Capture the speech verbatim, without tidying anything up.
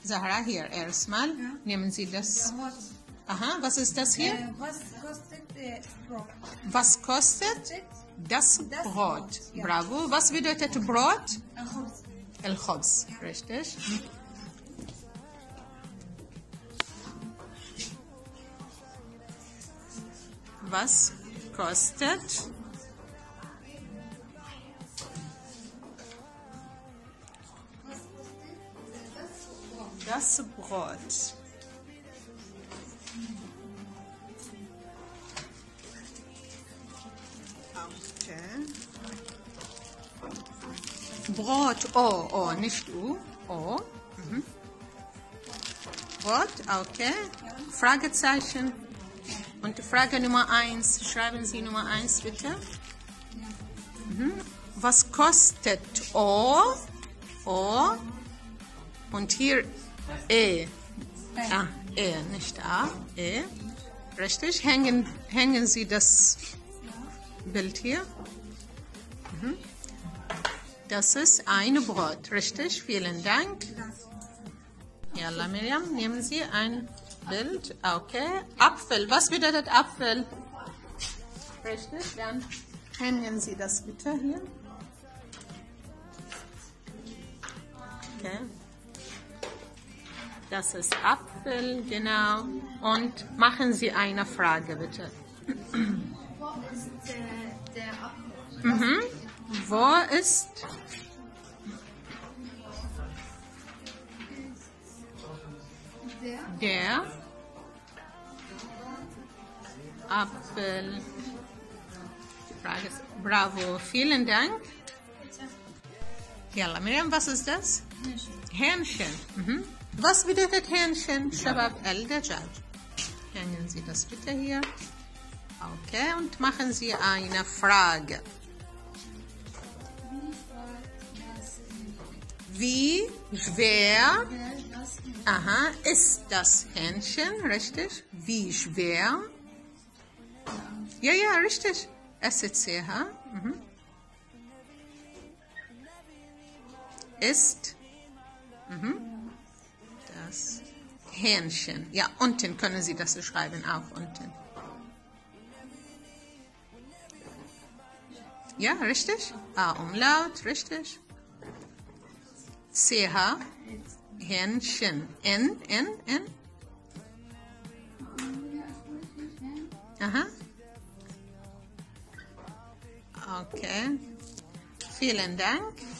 Zahra, hier erstmal. Ja. Nehmen Sie das. Was, Aha, was ist das hier? äh, was kostet äh, Brot? Was kostet das Das Brot? Brot, ja. Bravo. Was bedeutet Brot? Ein Khubz. El-Khubz, richtig. Was kostet das Brot? Okay. Brot, oh, oh, nicht U, oh. Mhm. Brot, okay. Fragezeichen. Und Frage Nummer eins, schreiben Sie Nummer eins bitte. Mhm. Was kostet O? O. Und hier E. Ah, E, nicht A, E. Richtig, hängen, hängen Sie das Bild hier. Mhm. Das ist ein Brot, richtig, vielen Dank. Yalla Miriam, nehmen Sie ein Bild, okay. Apfel, was bedeutet Apfel? Richtig, dann hängen Sie das bitte hier. Okay. Das ist Apfel, genau. Und machen Sie eine Frage bitte. Wo ist äh, der Apfel? Mhm. Wo ist Der? der Apfel? Frage ist, bravo, vielen Dank. Yalla, Miriam, was ist das? Hähnchen. Mhm. Was bedeutet Hähnchen? Shabab al-Dajjaj. Hängen Sie das bitte hier. Okay, und machen Sie eine Frage. Wie schwer aha, ist das Hähnchen, richtig? Wie schwer? Ja, ja, richtig. S C H. Mhm. Ist mhm. das Hähnchen. Ja, unten können Sie das schreiben, auch unten. Ja, richtig? A, Umlaut, richtig. C H, Hähnchen. N, N, N. Aha. Okay. Vielen Dank.